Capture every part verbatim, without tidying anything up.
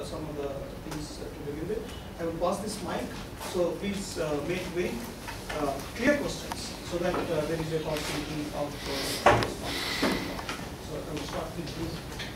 some of the things uh, to begin with. I will pass this mic, so please uh, make very uh, clear questions so that uh, there is a possibility of uh, response. So I will start with you.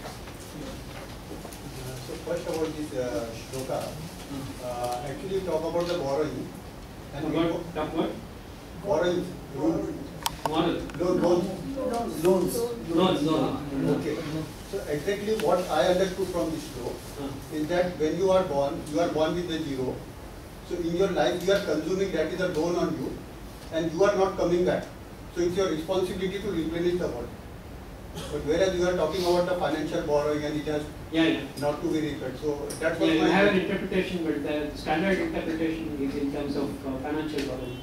Uh, so first about this uh, shloka, uh, actually talk about the borrowing. And About talk what? Borrowing. Model. Loan, loans. Loans. Loans, loans. Okay. So exactly what I understood from this flow Uh. is that when you are born, you are born with the zero. So in your life you are consuming, that is a loan on you, and you are not coming back. So it's your responsibility to replenish the world. But whereas you are talking about the financial borrowing and it has Yeah, yeah. not to be repaid. So that's Yeah, what you my have an interpretation, but the standard interpretation is in terms of uh, financial borrowing.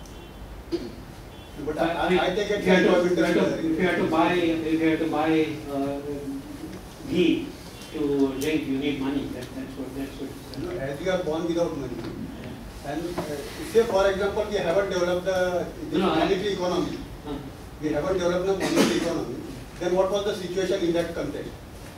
But I, I, I take it if you have kind of to, if you have interest. to, if you have to buy, if you have to buy uh, ghee to drink, you need money. That, that's what. That's what. You know, as you are born without money, and uh, say for example we haven't developed the, the No, no, monetary economy, Uh, we haven't developed the monetary economy, then what was the situation in that context?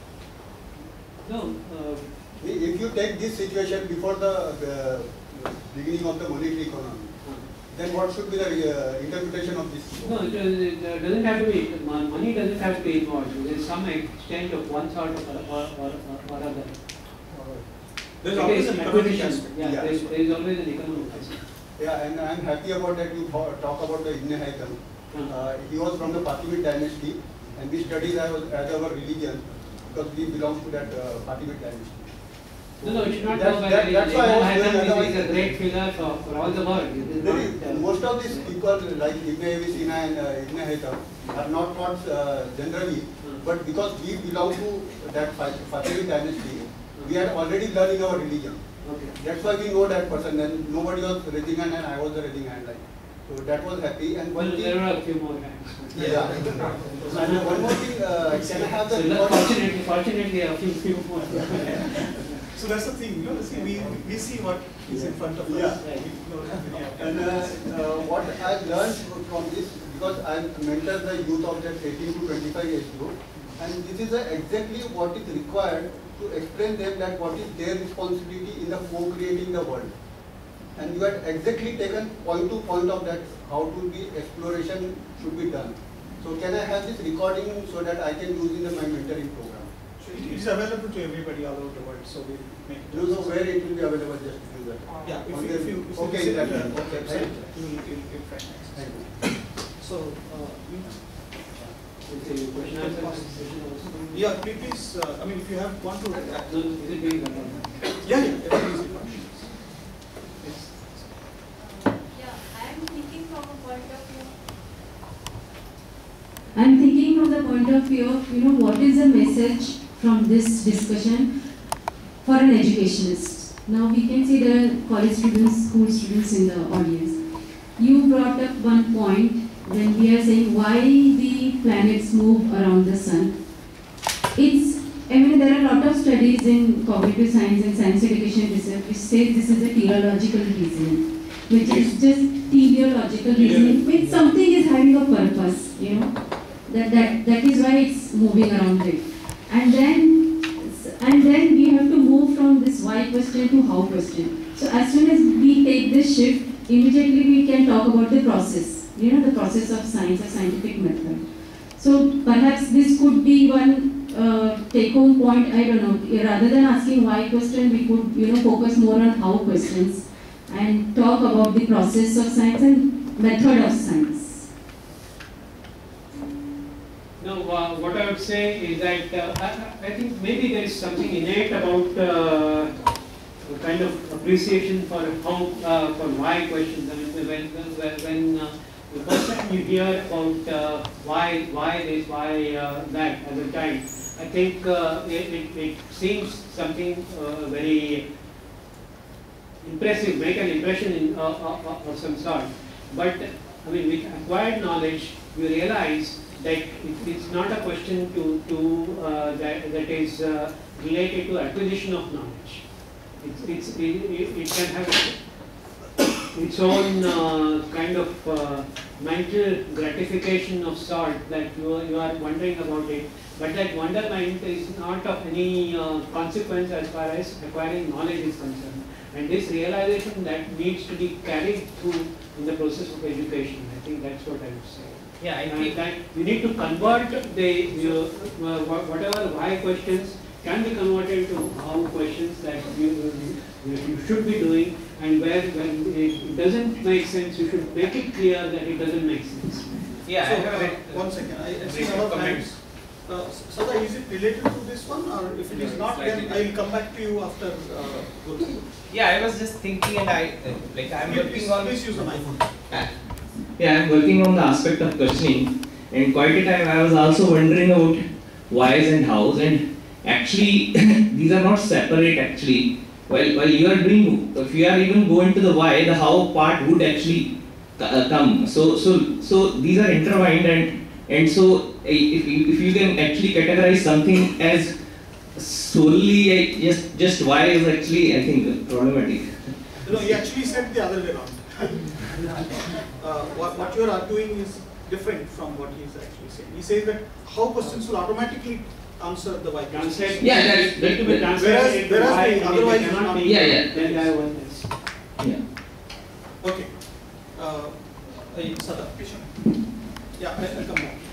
no. Uh, If you take this situation before the, the beginning of the monetary economy, uh, then what should be the uh, interpretation of this? No, it, it uh, doesn't have to be, money doesn't have to be involved. There is some exchange of one sort or, or, or, or other. There's It always is an economic acquisition. aspect. Yeah, Yeah. there is, there is always an economic aspect. Yeah, and I am happy about that you talk about the Ibn Haytham. Uh, he was from the Fatimid dynasty, and we studied as, as our religion because we belong to that uh, Fatimid dynasty. No, no, it should not That- go by that- religion. that's why I was Ibn doing Haytham otherwise- is a great figure for, for all the world. It is There not, is, uh, most of these people like Ibn Abi Sina and uh, Ibn Haytham are not taught uh, generally, but because we belong to that Fatimid dynasty, we had already learned in our religion. okay. That's why we know that person. And nobody was raising hand, and I was the raising hand. Like, so that was happy. And Well, one thing, there are a few more hands. yeah. And one more thing, uh, can I have the So, recording? fortunately, fortunately, a few, few more. So that's the thing, you know, see, we, we see what is in front of us. Yeah. We know many of And them. uh, uh, what I learned from this, because I mentor the youth of that eighteen to twenty-five age group, and this is uh, exactly what is required to explain them that what is their responsibility in the co-creating the world. And you had exactly taken point to point of that, how to be exploration should be done. So can I have this recording so that I can use in my mentoring program? So it is available to everybody all over the world, so we make it. Do you know where it will be available, just to do that? Yeah, if On you, the- if you, if you okay, visit that the one. Okay, website, thank you. you will, you will get fresh access. Thank you. So, uh, we, Okay, question answer session also. yeah, please, please, uh, I mean, if you have one to, No, is it being done? yeah, yeah, everything is recorded. Yes. Yeah, I am thinking from a point of view. I am thinking from the point of view of, you know, what is the message from this discussion for an educationist. Now we can see the college students, school students in the audience. You brought up one point when we are saying why the planets move around the sun. It's, I mean, there are a lot of studies in cognitive science and science education research which says this is a teleological reasoning, which is just teleological reasoning, which something is having a purpose, you know. That, that, that is why it's moving around it. And then, and then we have to move from this why question to how question. So as soon as we take this shift, immediately we can talk about the process, you know, the process of science, of scientific method. So perhaps this could be one uh, take-home point, I don't know, rather than asking why question, we could, you know, focus more on how questions and talk about the process of science and method of science. No, uh, what I would say is that uh, I, I think maybe there is something innate about uh, a kind of appreciation for how, uh, for why questions. I mean, when, when, when uh, the first time you hear about uh, why, why this, why uh, that as a child, I think uh, it, it, it seems something uh, very impressive, make an impression in, uh, uh, of some sort. But I mean, with acquired knowledge, you realize that it, it's not a question to, to uh, that, that is uh, related to acquisition of knowledge. It's, it's, it, it, it can have its own uh, kind of uh, mental gratification of sort that you are, you are wondering about it. But that wonderment is not of any uh, consequence as far as acquiring knowledge is concerned. And this realization that needs to be carried through in the process of education. I think that's what I would say. Yeah, I And think that you need to convert the uh, whatever why questions can be converted to how questions that you, you, you should be doing, and where when it doesn't make sense, you should make it clear that it doesn't make sense. yeah, So, I have uh, read, uh, one second, I, I see brief other comments. hands. Uh, Sada, is it related to this one, or if it No, is it's not, then slightly I will come back to you after. Uh, Guru. Yeah, I was just thinking, and I uh, like I'm Please- working on. Please use the mic. Uh, Yeah, I'm working on the aspect of questioning, and quite a time I was also wondering about whys and hows, and actually these are not separate actually. While while you are doing, if you are even going to the why, the how part would actually uh, come. So so so these are intertwined, and and so uh, if you, if you can actually categorize something as solely uh, just just why is actually I think problematic. No, he actually said the other way around. uh, what, what you are arguing is different from what he is actually saying. He says that how questions will automatically answer the why questions. Translate. Yeah, that's- need to be that- translated whereas- into whereas why, the and if it otherwise cannot not- be, Yeah, yeah. then I want this. Yeah. Okay. Uh, uh, Sada, yeah, I, I'll come back.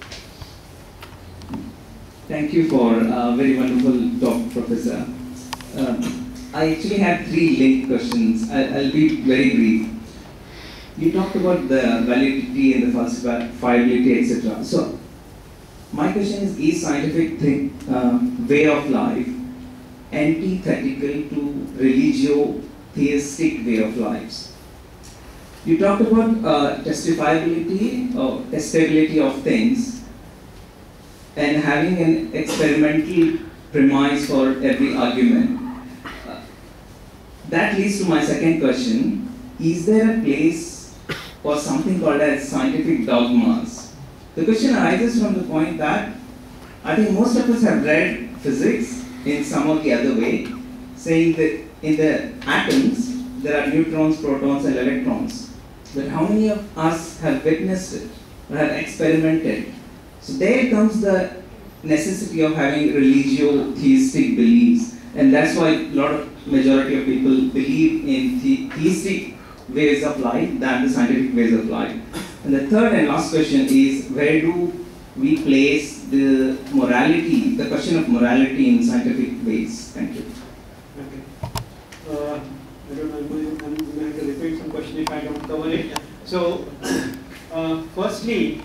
Thank you for a very wonderful talk, Professor. Um, I actually have three linked questions. I, I'll be very brief. You talked about the validity and the falsifiability, et cetera. So, my question is: is scientific think, uh, way of life antithetical to religio-theistic way of lives? You talked about uh, testifiability or testability of things, and having an experimental premise for every argument. Uh, that leads to my second question. Is there a place for something called as scientific dogmas? The question arises from the point that I think most of us have read physics in some or the other way, saying that in the atoms there are neutrons, protons and electrons. But how many of us have witnessed it or have experimented? So there comes the necessity of having religio-theistic beliefs, and that's why a lot of majority of people believe in the theistic ways of life than the scientific ways of life. And the third and last question is, where do we place the morality, the question of morality in scientific ways? Thank you. Okay. Uh, I don't know, I'm going, I'm going to have to repeat some question if I don't cover it. So, uh, firstly,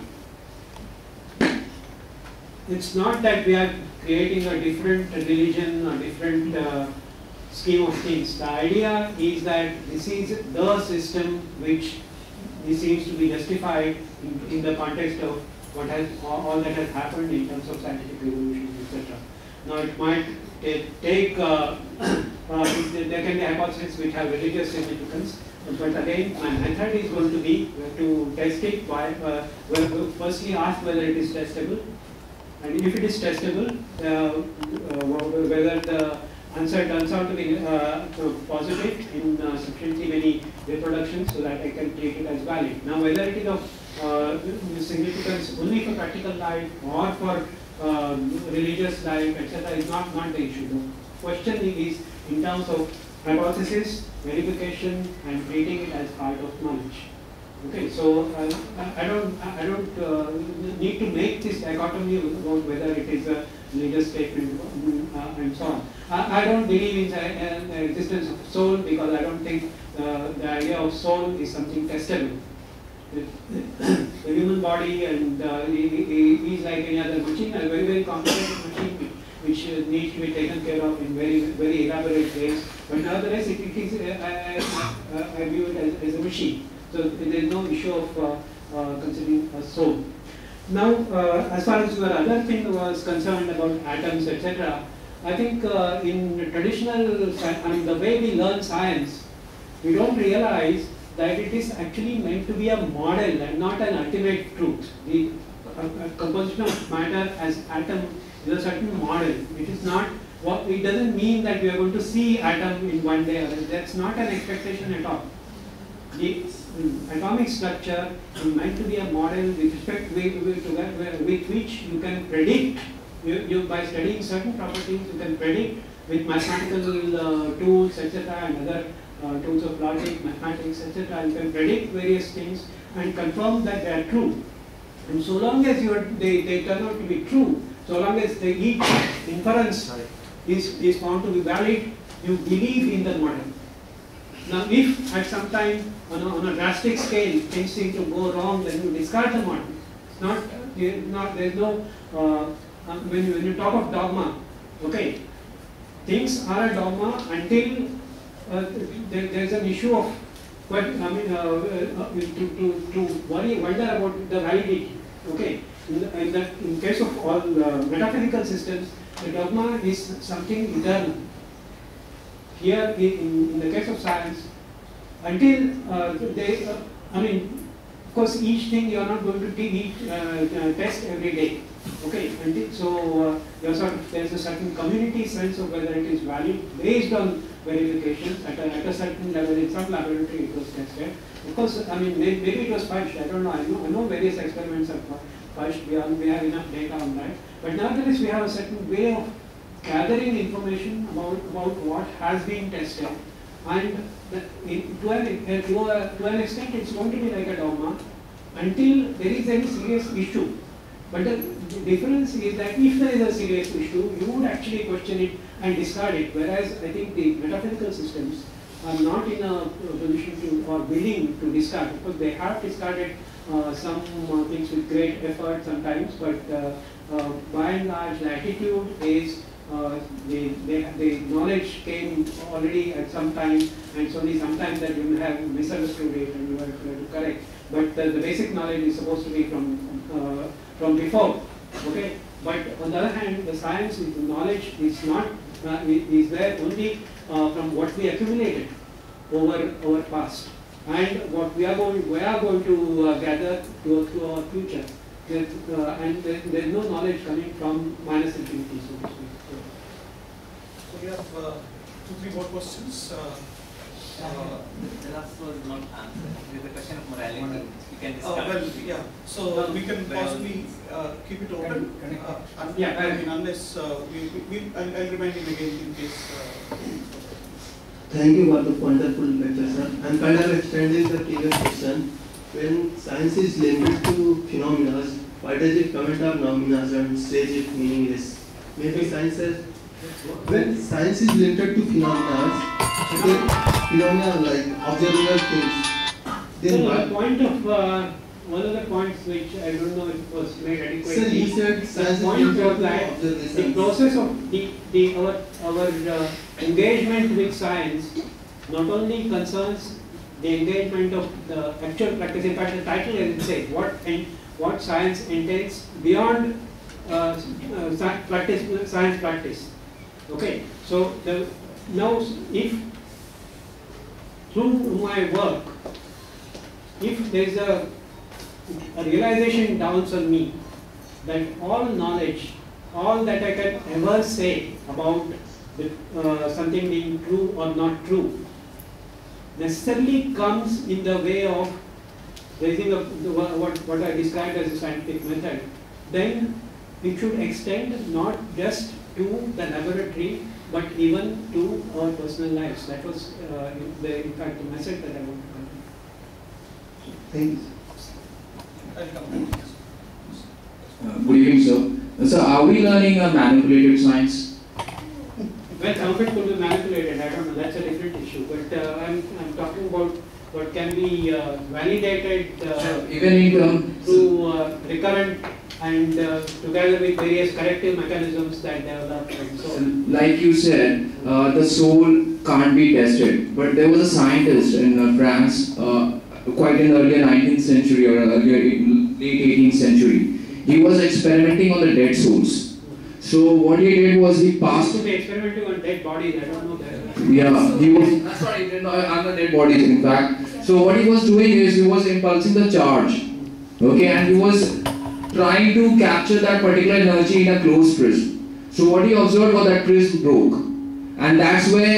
it's not that we are creating a different religion or different uh, scheme of things. The idea is that this is the system which this seems to be justified in, in the context of what has all, all that has happened in terms of scientific revolution, et cetera. Now, it might take, take uh, uh, there can be hypotheses which have religious significance, but again, my method is going to be to test it by uh, well, firstly ask whether it is testable, and if it is testable, uh, uh, whether the answer turns out to be uh, positive in uh, sufficiently many reproductions so that I can treat it as valid. Now, whether it is of uh, significance only for practical life or for uh, religious life, et cetera, is not, not the issue. The question is in terms of hypothesis, verification, and treating it as part of knowledge. Okay, so uh, I don't, I don't uh, need to make this dichotomy about whether it is a religious statement uh, and so on. I, I don't believe in the, the existence of soul because I don't think uh, the idea of soul is something testable. The, the human body and uh, is like any other machine, a very very complicated machine which uh, needs to be taken care of in very very elaborate ways. But nevertheless, it, it is uh, I, I, I view it as, as a machine. So there is no issue of uh, uh, considering a soul. Now, uh, as far as your other thing was concerned about atoms, et cetera, I think uh, in traditional, I mean, the way we learn science, we don't realize that it is actually meant to be a model and not an ultimate truth. The uh, composition of matter as atom is a certain model. It is not. What it doesn't mean that we are going to see atom in one day. That's not an expectation at all. the um, atomic structure is meant to be a model with respect with, with, with which you can predict, you, you by studying certain properties, you can predict with mathematical uh, tools, et cetera, and other uh, tools of logic, mathematics, et cetera. You can predict various things and confirm that they are true. And so long as you are, they, they turn out to be true, so long as the each inference is, is found to be valid, you believe in the model. Now, if at some time on a, on a drastic scale things seem to go wrong, then you discard the model. It's not, not there's no, uh, when, you, when you talk of dogma, okay, things are a dogma until uh, there, there's an issue of what, I mean, uh, uh, to, to, to worry, wonder about the validity, okay. In, the, in, the, in case of all uh, metaphysical systems, the dogma is something eternal. Here, in, in the case of science, until uh, they, uh, I mean, of course, each thing you are not going to each, uh, uh, test every day. Okay, until, so uh, there's, a, there's a certain community sense of whether it is valid based on verifications at a, at a certain level. In some laboratory it was tested. Of course, I mean, maybe it was fudged. I don't know. I know, I know various experiments are fudged. We, are, we have enough data on that. But nevertheless, we have a certain way of gathering information about, about what has been tested, and the, in, to, an, uh, to, a, to an extent it's going to be like a dogma until there is any serious issue. But the, the difference is that if there is a serious issue, you would actually question it and discard it, whereas I think the metaphysical systems are not in a position to or willing to discard, because they have discarded uh, some uh, things with great effort sometimes, but uh, uh, by and large the attitude is Uh, the, the, the knowledge came already at some time, and it's only sometimes that you have misunderstood it and you have to correct. But the, the basic knowledge is supposed to be from uh, from before. Okay. But on the other hand, the science, is the knowledge is not uh, is there only uh, from what we accumulated over over past, and what we are going we are going to uh, gather to, to our future. There, uh, and there, there is no knowledge coming from minus infinity, so to speak. So we have uh, two, three more questions. Uh, uh, the last was not answered. There's a question of morality. You can discuss. uh, well, yeah. So uh, we can possibly uh, keep it open. Uh, un yeah, I mean, unless uh, we, we, we I'll, I'll remind him again in case. Uh, Thank you for the wonderful lecture, sir. I'm kind of extending the previous question. When science is linked to phenomena, why does it comment on phenomena and says it meaningless? Maybe science says, when science is linked to phenomena, phenomena like observable things, then so what? the point of uh, one of the points which I don't know if it was made adequately. Sir, you said science the point is linked was to that observations. the process of the, the our our uh, engagement with science not only concerns the engagement of the actual practice. In fact, the title as it says, what and what science entails beyond uh, uh, science practice. Science practice. Okay. So the, now, if through my work, if there is a, a realization dawns on me that all knowledge, all that I can ever say about the, uh, something being true or not true, necessarily comes in the way of raising up the, what, what I described as a scientific method, then it should extend not just to the laboratory, but even to our personal lives. That was, uh, the, in fact, the message that I want to convey. Thank you. I'll come back. Uh, good evening, sir. So, are we learning a manipulated science? Well, some of it could be manipulated, I don't know, that's a different issue. But uh, I'm, I'm talking about what can be uh, validated uh, even in terms through uh, recurrent and uh, together with various corrective mechanisms that develop and so on. Like you said, uh, the soul can't be tested. But there was a scientist in uh, France, uh, quite in the earlier nineteenth century or earlier late eighteenth century. He was experimenting on the dead souls. So what he did was he passed. To be experimenting on dead bodies, I don't know that. Yeah, he was. That's what he did on the dead bodies, in fact. So what he was doing is he was impulsing the charge, okay, and he was trying to capture that particular energy in a closed prism. So what he observed was that prism broke, and that's where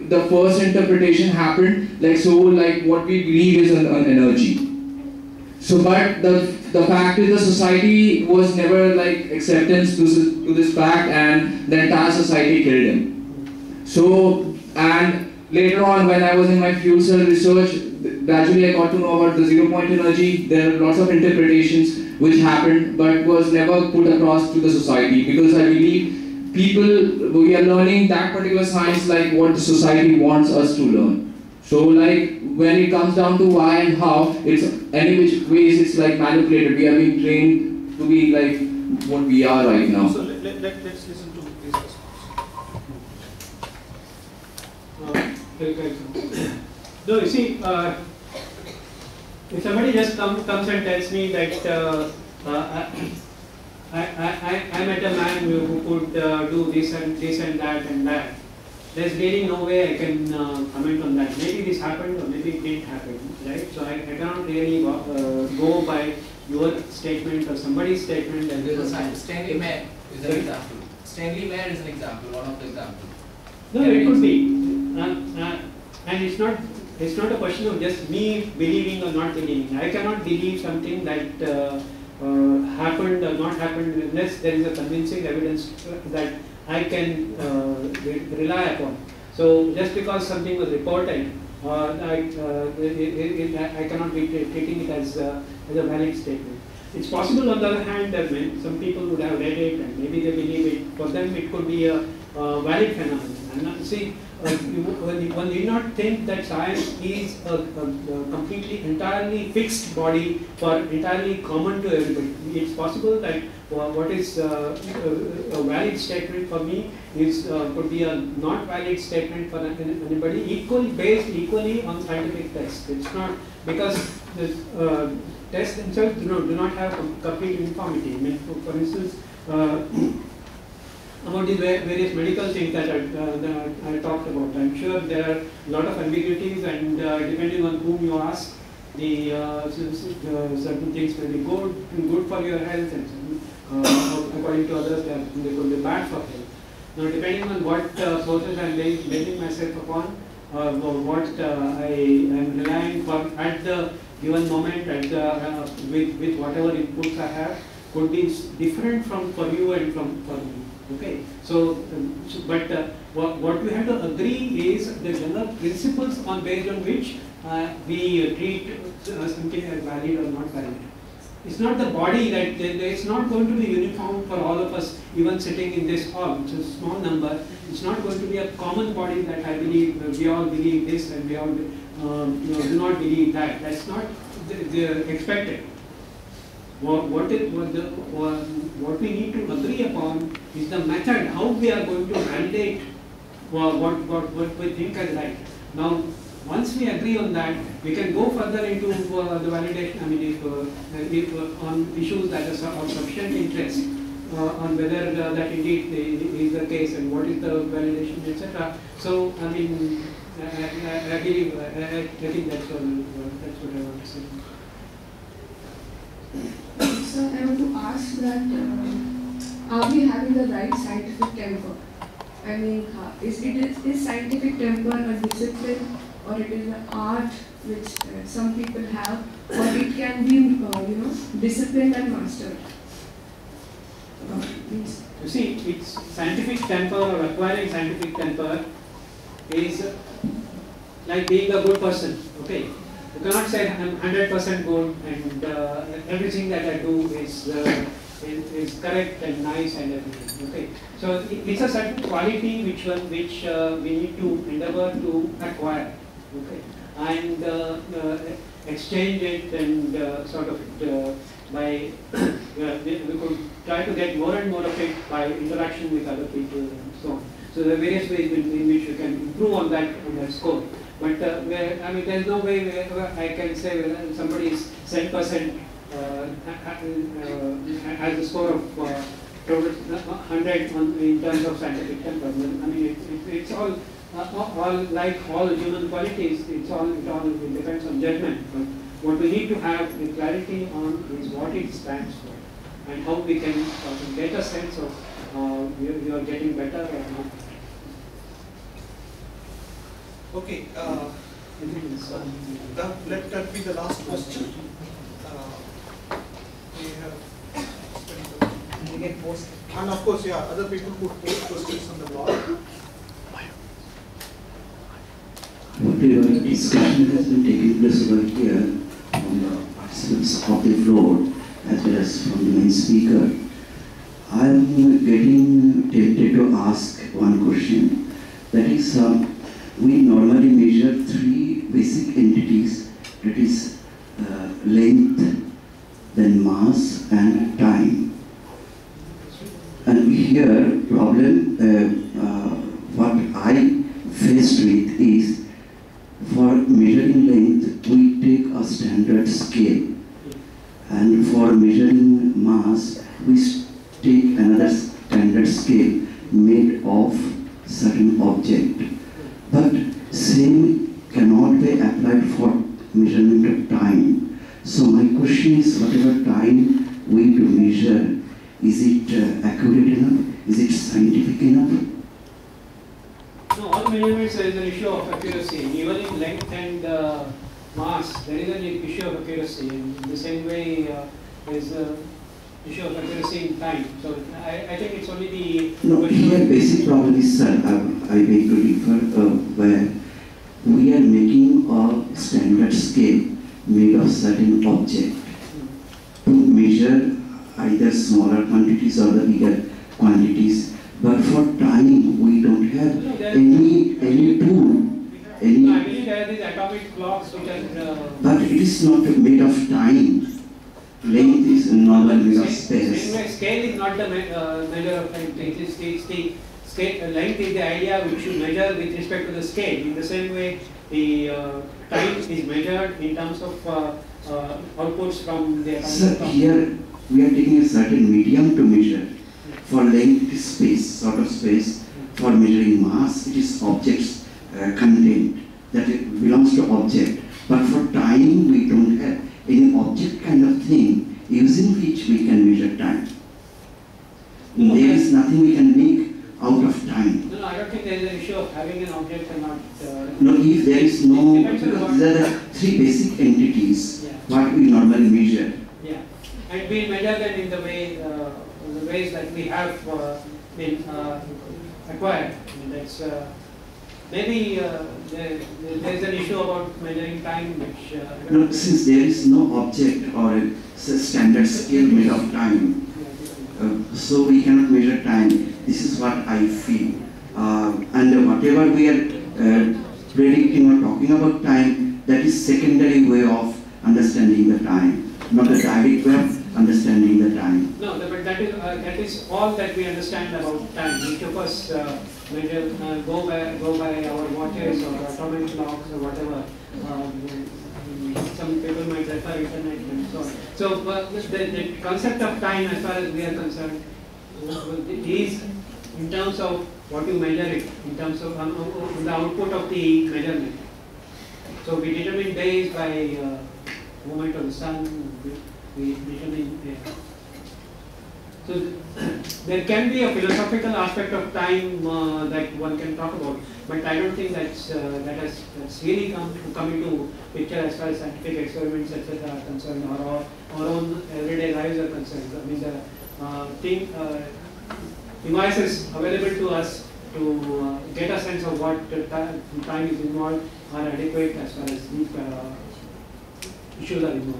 the first interpretation happened, like so, like what we believe is an, an energy. So, but the the fact is, the society was never like acceptance to this, to this fact, and the entire society killed him. So, and later on, when I was in my fuel cell research, gradually I got to know about the zero point energy. There are lots of interpretations which happened, but was never put across to the society, because I believe people, we are learning that particular science like what the society wants us to learn. So like when it comes down to why and how, it's any which ways it's like manipulated. We are being trained to be like what we are right now. So let, let, let, let's listen to this response. Uh, no, you see, uh, if somebody just come, comes and tells me that uh, uh, I, I, I, I met a man who, who could uh, do this and this and that and that, there's really no way I can uh, comment on that. Maybe this happened or maybe it didn't happen, right? So I, I cannot really uh, go by your statement or somebody's statement. And there's a science. Stanley Mayer is an example. Stanley Mayer is an example, one of the examples. No, it could be. Uh, uh, and it's not, it's not a question of just me believing or not believing. I cannot believe something that uh, uh, happened or not happened unless there is a convincing evidence that I can uh, re rely upon. So just because something was reported, uh, I, uh, it, it, it, I cannot be taking it as, uh, as a valid statement. It's possible, on the other hand, that when some people would have read it and maybe they believe it, for them it could be a, a valid phenomenon. And uh, see, uh, you, one need not think that science is a, a, a completely, entirely fixed body for entirely common to everybody. It's possible that uh, what is uh, a, a valid statement for me is uh, could be a not valid statement for anybody, equally based equally on scientific tests. It's not because the uh, tests themselves do not, do not have complete uniformity. I mean, for, for instance, uh, about these various medical things that I, uh, that I talked about, I'm sure there are a lot of ambiguities, and uh, depending on whom you ask, the uh, certain things may be good, good for your health, and uh, according to others, they, are, they could be bad for health. Now, depending on what uh, sources I am basing myself upon, uh, or what uh, I am relying for at the given moment, at the, uh, with, with whatever inputs I have, could be different from for you and from for me. Okay, so, um, so but uh, what, what we have to agree is the general principles on based on which uh, we uh, treat uh, something as valid or not valid. It's not the body that it's not going to be uniform for all of us, even sitting in this hall. It's a small number. It's not going to be a common body that I believe uh, we all believe this and we all um, you know, do not believe that. That's not the, the expected. What, what, is, what, the, what, what we need to agree upon is the method, how we are going to validate what, what, what, what we think is right. Now, once we agree on that, we can go further into uh, the validation, I mean, if, uh, if, uh, on issues that are of sufficient interest, uh, on whether uh, that indeed is the case and what is the validation, et cetera. So, I mean, I, I, I believe, I, I think that's what, uh, that's what I want to say. So I want to ask that uh, are we having the right scientific temper? I mean, uh, is it is, is scientific temper a discipline, or it is an art which uh, some people have, or it can be uh, you know disciplined and mastered? Uh, you see, it's scientific temper or acquiring scientific temper is like being a good person. Okay. You cannot say I'm one hundred percent good and uh, everything that I do is, uh, is is correct and nice and everything. Okay, so it, it's a certain quality which one which uh, we need to endeavor to acquire. Okay, and uh, uh, exchange it and uh, sort of uh, by uh, we, we could try to get more and more of it by interaction with other people and so on. So there are various ways in, in which you can improve on that on that score. But uh, where, I mean, there's no way where I can say whether somebody is seven percent uh, uh, has a score of uh, one hundred in terms of scientific temper. I mean, it, it, it's all, uh, all like all human qualities. It's all it all it depends on judgment. But what we need to have the clarity on is what it stands for and how we can uh, get a sense of uh, you, you are getting better or not. Okay, uh, that, let that be the last question. Uh, we have You get post. And of course, yeah, other people could post questions on the blog. Whatever discussion has been taking place over here from the participants of the floor as well as from the main speaker, I am getting tempted to ask one question. That is, uh, we normally measure three basic entities, that is uh, length, then mass and time. And here problem, uh, uh, what I faced with is, for measuring length, we take a standard scale, and for measuring mass, we take another standard scale made of certain object. But same cannot be applied for measurement of time. So my question is, whatever time we to measure, is it uh, accurate enough? Is it scientific enough? No, all measurements there is an issue of accuracy. Even in length and uh, mass, there is an issue of accuracy. In the same way, uh, there is an issue of accuracy in time. So I, I think it's only the No, here basic problem is, sir, I, I beg to differ, uh, where we are making a standard scale made of certain object to measure either smaller quantities or the bigger quantities. But for time, we don't have no, any any tool. Any, no, I believe there are these atomic clocks which are. Uh, but it is not made of time. Length is normal made of space. Anyway, scale is not the me uh, measure of time. It is the, the scale, uh, length is the idea which you measure with respect to the scale. In the same way, the uh, time is measured in terms of uh, uh, outputs from the atomic Sir, clock. here we are taking a certain medium to measure. For length, it is space, sort of space. For measuring mass, it is objects uh, content, that it belongs to object. But for time, we don't have any object kind of thing using which we can measure time. No, there is nothing we can make out of time. No, no, I don't think there is an issue of having an object and not. Uh, No, if there is no, Depends on what- because there are three basic entities, Yeah. what we normally measure. Yeah, and we measure them in the way, uh, the ways that we have uh, been uh, acquired. And that's uh, maybe uh, there, there is an issue about measuring time, which. Uh, No, since there is no object or a s- standard scale made of time, uh, so we cannot measure time. This is what I feel. Uh, and whatever we are uh, predicting or talking about time, that is secondary way of understanding the time, not a direct way of understanding the time. No, but that is uh, that is all that we understand about time. Each of us uh, measure, uh, go by go by our watches or atomic clocks or whatever. Um, some people might refer internet and so on. So uh, the, the concept of time, as far as we are concerned, is in terms of what you measure it, in terms of um, uh, the output of the measurement. So we determine days by uh, movement of the sun. We, we determine. Uh, so there can be a philosophical aspect of time uh, that one can talk about, but I don't think that's uh, that has that's really come to come into picture as far as scientific experiments et cetera are concerned, or our, our own everyday lives are concerned. I mean, the uh, thing uh, devices available to us to uh, get a sense of what time is involved are adequate as far as these uh, issues are involved.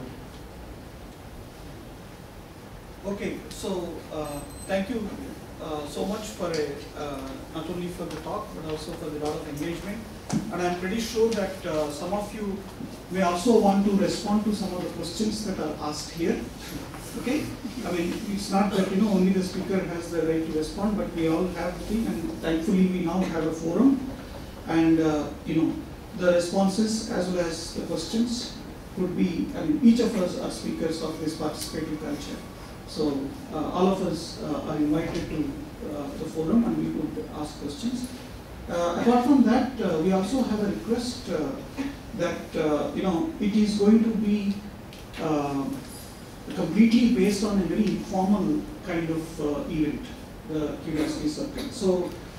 Okay, so uh, thank you uh, so much for a, uh, not only for the talk but also for the lot of engagement, and I'm pretty sure that uh, some of you may also want to respond to some of the questions that are asked here. Okay, I mean, it's not that, you know, only the speaker has the right to respond, but we all have the thing, and thankfully we now have a forum, and uh, you know, the responses as well as the questions could be, I mean, each of us are speakers of this participative culture. So uh, all of us uh, are invited to uh, the forum, and we could ask questions. Uh, apart from that, uh, we also have a request uh, that uh, you know, it is going to be uh, completely based on a very informal kind of uh, event, the Curiosity Circle. So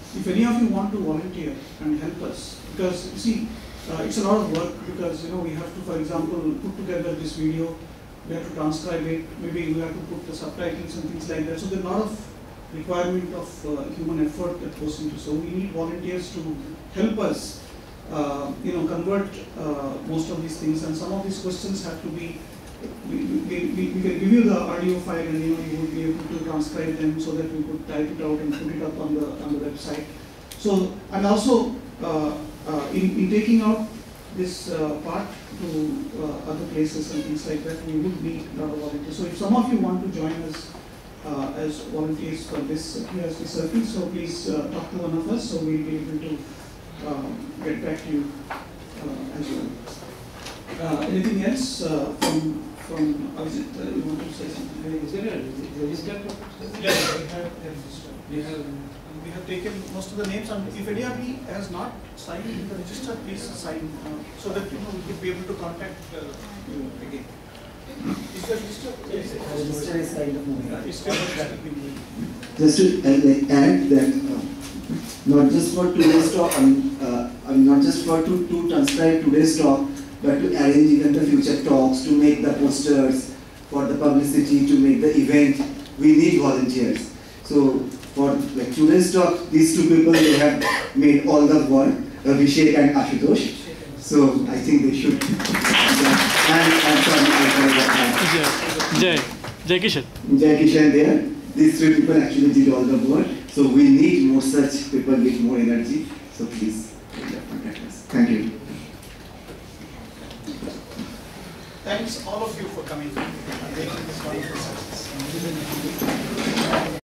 if any of you want to volunteer and help us, because you see, uh, it's a lot of work, because you know we have to, for example, put together this video, we have to transcribe it, maybe we have to put the subtitles and things like that. So there's a lot of requirement of uh, human effort that goes into. So we need volunteers to help us, uh, you know, convert uh, most of these things. And some of these questions have to be. We, we, we, we can give you the audio file, and you know you would be able to transcribe them so that we could type it out and put it up on the on the website. So and also uh, uh, in in taking out this uh, part to uh, other places and things like that, we would need a lot of volunteers. So if some of you want to join us uh, as volunteers for this P R C circle, so please uh, talk to one of us, so we'll be able to um, get back to you uh, as well. Uh, anything else uh, from from Avijit? Uh, you want to say something? Is there a register? Yes, we have a register. We have we have taken most of the names, and if anybody has not signed in the register, please sign uh, so that you know we could be able to contact uh, you again. Is the register? Yes, the register is kind of moving. Uh, it's still moving. Just to uh, add that, uh, not just for today's talk, I mean, uh, I mean not just for to, to transcribe today's talk, but to arrange even the future talks, to make the posters, for the publicity, to make the event, we need volunteers. So for like today's talk, these two people, they have made all the work, Abhishek and Ashutosh. So I think they should. And I'm sorry, I Jai, Jai Kishan. Jai Kishan there. These three people actually did all the work. So we need more such people with more energy. So please contact us. Thank you. Thanks all of you for coming and making this conference.